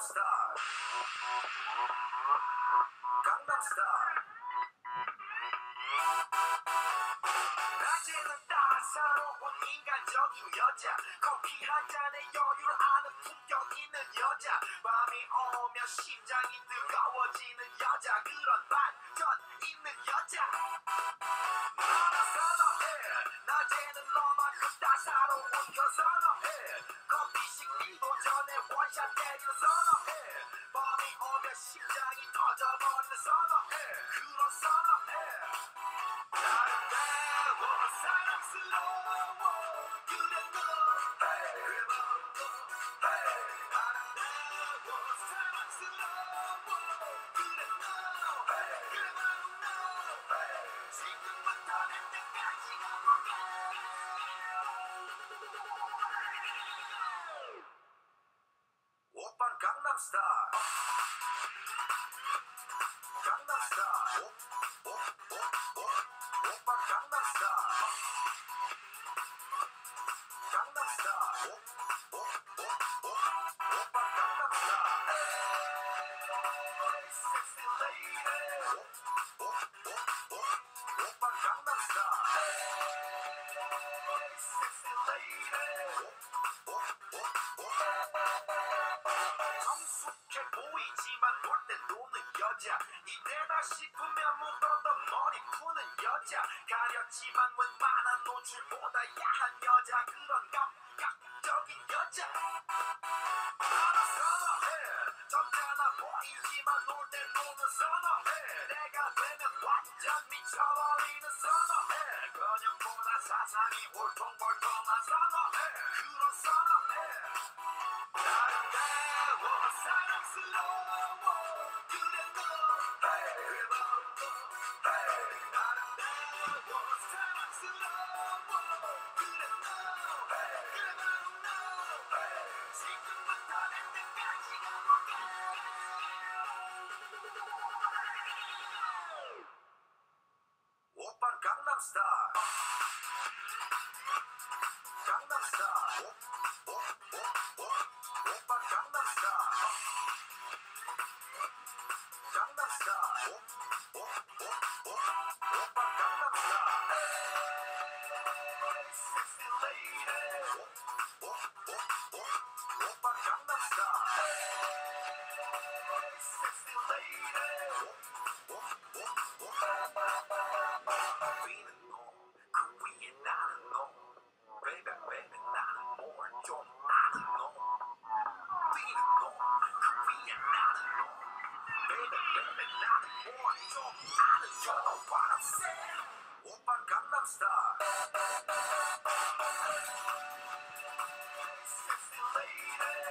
Style. Gangnam Style. 낮에는 따사로운 인간적인 여자, 커피 한 잔에 여유를 아는 품격 있는 여자, 밤이 오면 심장이 뜨거워지는 여자, 그런 반전 있는 여자. 너는 선호해. 낮에는 너만큼 따사로운 걸 선호해. 커피 식기도 전에 원샷 때리는 선호해. 밤이 오면 심장이 터져버리는 선호해. 그런 선호해. 아름다워 사랑스러워 그래 너 hey, 너 hey. 아름다워 사랑스러워 그래 너 hey. 그래 바로 너 hey. 지금부터 내 때까지 가볼게. 오빤 강남 스타일. 강남 스타일. 오빤 강남 스타일. 강남 스타일. 오빤 강남 스타일. Sexy lady. 오빤 강남 스타일. Sexy lady. 성숙해 보이지만 놀 때 노는 여자, 이때다 싶으면 묻었던 머리 푸는 여자, 가렸지만 웬만한 노출보다 야한 여자, 그런 감각적인 여자. 나는 선호해. 점잖아 보이지만 놀 때 노는 선호해. 내가 되면 완전 미쳐버리는 선호해. 근육보다 사상이 울퉁불퉁한 선호해. 그런 선호해. 아름다워 사랑스러워 그래 너 hey, 너 hey. 아름다워 사랑스러워 그래 너 hey. 그래 바로 너 hey. 지금부터 내 때까지 가볼게. 오빤 강남 스타일. 강남 스타일. 오빤 강남 스타일. 강남 스타일. 오빤 강남 스타일. Sexy lady. 오빤 강남 스타일. Sexy lady. 위는 너, 그 위에 나는 너. Baby, baby, 나는 뭘 좀 아는 너. 위는 너, 그 위에 나는 너. Baby, baby, 나는 뭘 좀 아는 너. You know what I'm saying? 오빤 강남 스타일. Sexy lady.